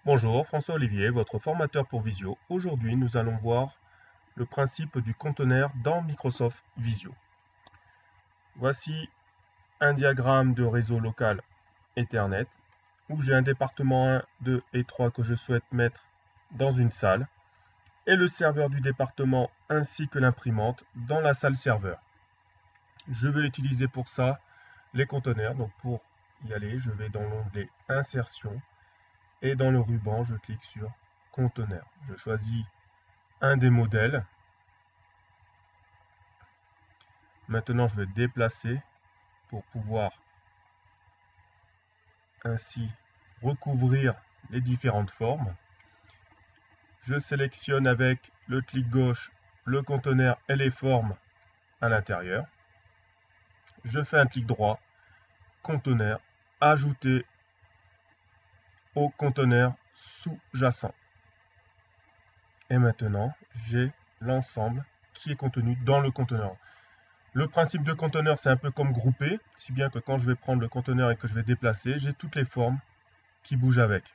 Bonjour, François Olivier, votre formateur pour Visio. Aujourd'hui, nous allons voir le principe du conteneur dans Microsoft Visio. Voici un diagramme de réseau local Ethernet où j'ai un département 1, 2 et 3 que je souhaite mettre dans une salle et le serveur du département ainsi que l'imprimante dans la salle serveur. Je vais utiliser pour ça les conteneurs. Donc pour y aller, je vais dans l'onglet Insertion. Et dans le ruban, je clique sur Conteneur. Je choisis un des modèles. Maintenant, je vais déplacer pour pouvoir ainsi recouvrir les différentes formes. Je sélectionne avec le clic gauche le conteneur et les formes à l'intérieur. Je fais un clic droit, conteneur, ajouter au conteneur sous-jacent. Et maintenant, j'ai l'ensemble qui est contenu dans le conteneur. Le principe de conteneur, c'est un peu comme grouper, si bien que quand je vais prendre le conteneur et que je vais déplacer, j'ai toutes les formes qui bougent avec.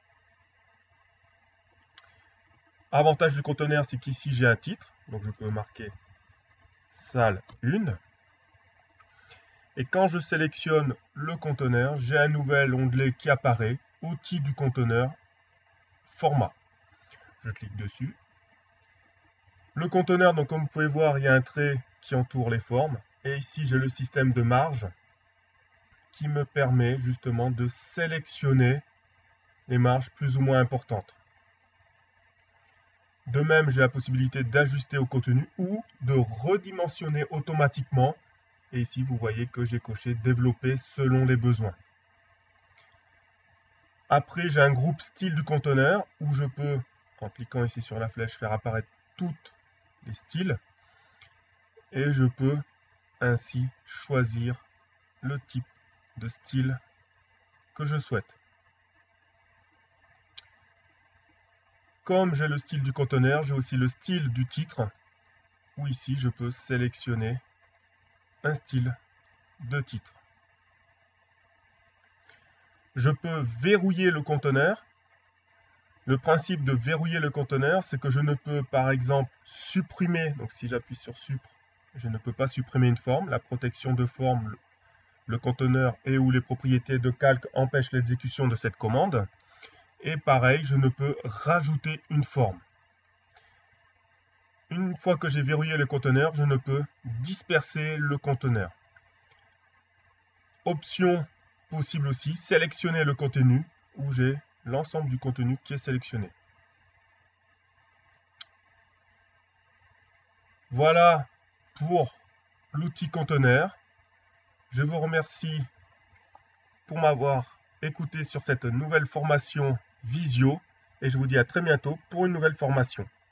Avantage du conteneur, c'est qu'ici j'ai un titre, donc je peux marquer salle 1. Et quand je sélectionne le conteneur, j'ai un nouvel onglet qui apparaît, outils du conteneur, format. Je clique dessus. Le conteneur, donc comme vous pouvez voir, il y a un trait qui entoure les formes. Et ici, j'ai le système de marge qui me permet justement de sélectionner les marges plus ou moins importantes. De même, j'ai la possibilité d'ajuster au contenu ou de redimensionner automatiquement. Et ici, vous voyez que j'ai coché développer selon les besoins. Après, j'ai un groupe style du conteneur où je peux, en cliquant ici sur la flèche, faire apparaître tous les styles. Et je peux ainsi choisir le type de style que je souhaite. Comme j'ai le style du conteneur, j'ai aussi le style du titre, où ici je peux sélectionner un style de titre. Je peux verrouiller le conteneur. Le principe de verrouiller le conteneur, c'est que je ne peux par exemple supprimer, donc si j'appuie sur Sup, je ne peux pas supprimer une forme. La protection de forme, le conteneur et ou les propriétés de calque empêchent l'exécution de cette commande. Et pareil, je ne peux rajouter une forme. Une fois que j'ai verrouillé le conteneur, je ne peux disperser le conteneur. Option possible aussi, sélectionner le contenu où j'ai l'ensemble du contenu qui est sélectionné. Voilà pour l'outil conteneur. Je vous remercie pour m'avoir écouté sur cette nouvelle formation Visio et je vous dis à très bientôt pour une nouvelle formation.